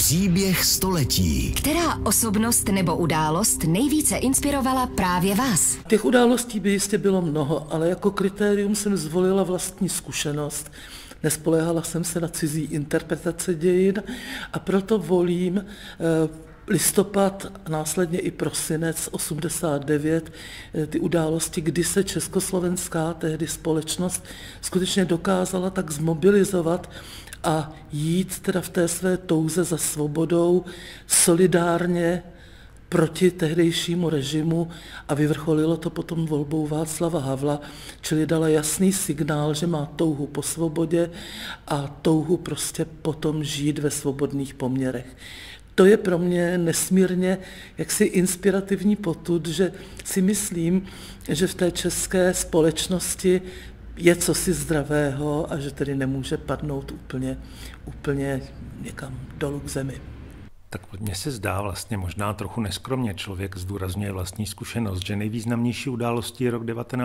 Příběh století. Která osobnost nebo událost nejvíce inspirovala právě vás? Těch událostí by jistě bylo mnoho, ale jako kritérium jsem zvolila vlastní zkušenost. Nespoléhala jsem se na cizí interpretace dějin a proto volím listopad a následně i prosinec 89, ty události, kdy se československá tehdy společnost skutečně dokázala tak zmobilizovat a jít teda v té své touze za svobodou solidárně proti tehdejšímu režimu a vyvrcholilo to potom volbou Václava Havla, čili dala jasný signál, že má touhu po svobodě a touhu prostě potom žít ve svobodných poměrech. To je pro mě nesmírně jaksi inspirativní potud, že si myslím, že v té české společnosti je cosi zdravého a že tedy nemůže padnout úplně někam dolů k zemi. Tak mně se zdá vlastně možná trochu neskromně, člověk zdůrazňuje vlastní zkušenost, že nejvýznamnější událostí je rok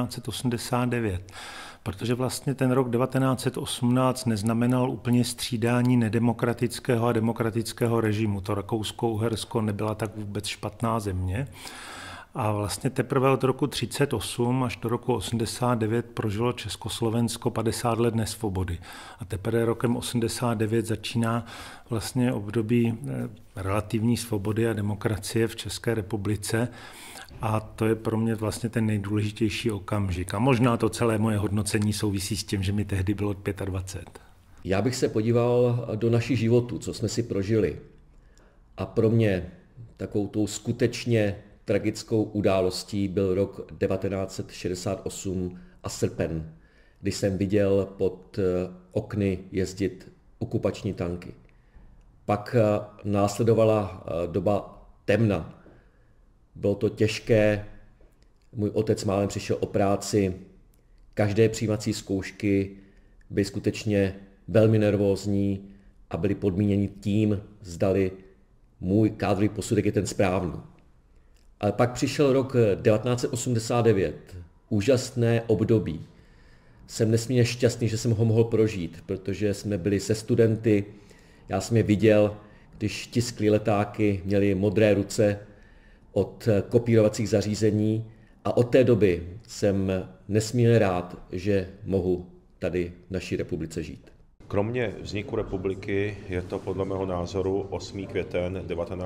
1989, protože vlastně ten rok 1918 neznamenal úplně střídání nedemokratického a demokratického režimu. To Rakousko-Uhersko nebyla tak vůbec špatná země. A vlastně teprve od roku 1938 až do roku 1989 prožilo Československo 50 let nesvobody. A teprve rokem 1989 začíná vlastně období relativní svobody a demokracie v České republice. A to je pro mě vlastně ten nejdůležitější okamžik. A možná to celé moje hodnocení souvisí s tím, že mi tehdy bylo 25. Já bych se podíval do našich životů, co jsme si prožili. A pro mě takovou tou skutečně tragickou událostí byl rok 1968 a srpen, kdy jsem viděl pod okny jezdit okupační tanky. Pak následovala doba temna. Bylo to těžké, můj otec málem přišel o práci, každé přijímací zkoušky byly skutečně velmi nervózní a byly podmíněny tím, zdali můj kádrový posudek je ten správný. Ale pak přišel rok 1989, úžasné období. Jsem nesmírně šťastný, že jsem ho mohl prožít, protože jsme byli se studenty, já jsem je viděl, když tiskli letáky, měli modré ruce od kopírovacích zařízení a od té doby jsem nesmírně rád, že mohu tady v naší republice žít. Kromě vzniku republiky je to podle mého názoru 8. květen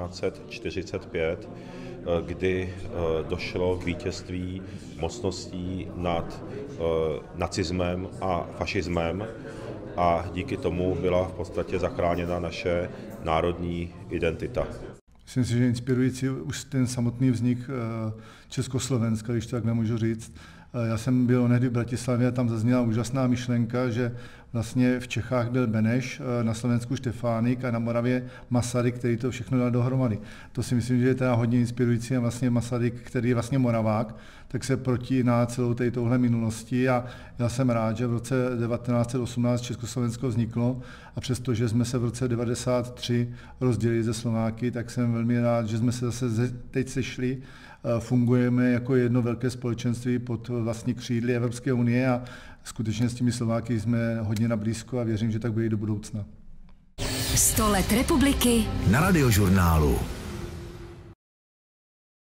1945, kdy došlo k vítězství mocností nad nacismem a fašismem a díky tomu byla v podstatě zachráněna naše národní identita. Myslím si, že inspirující už ten samotný vznik Československa, když to tak nemůžu říct. Já jsem byl onehdy v Bratislavě a tam zazněla úžasná myšlenka, že vlastně v Čechách byl Beneš, na Slovensku Štefánik a na Moravě Masaryk, který to všechno dal dohromady. To si myslím, že je teda hodně inspirující a vlastně Masaryk, který je vlastně Moravák, tak se protíná celou touhle minulosti a já jsem rád, že v roce 1918 Československo vzniklo a přestože jsme se v roce 1993 rozdělili ze Slováky, tak jsem velmi rád, že jsme se zase teď sešli, fungujeme jako jedno velké společenství pod vlastní křídly Evropské unie a skutečně s těmi Slováky jsme hodně na blízko a věřím, že tak bude i do budoucna. 100 let republiky na Radiožurnálu.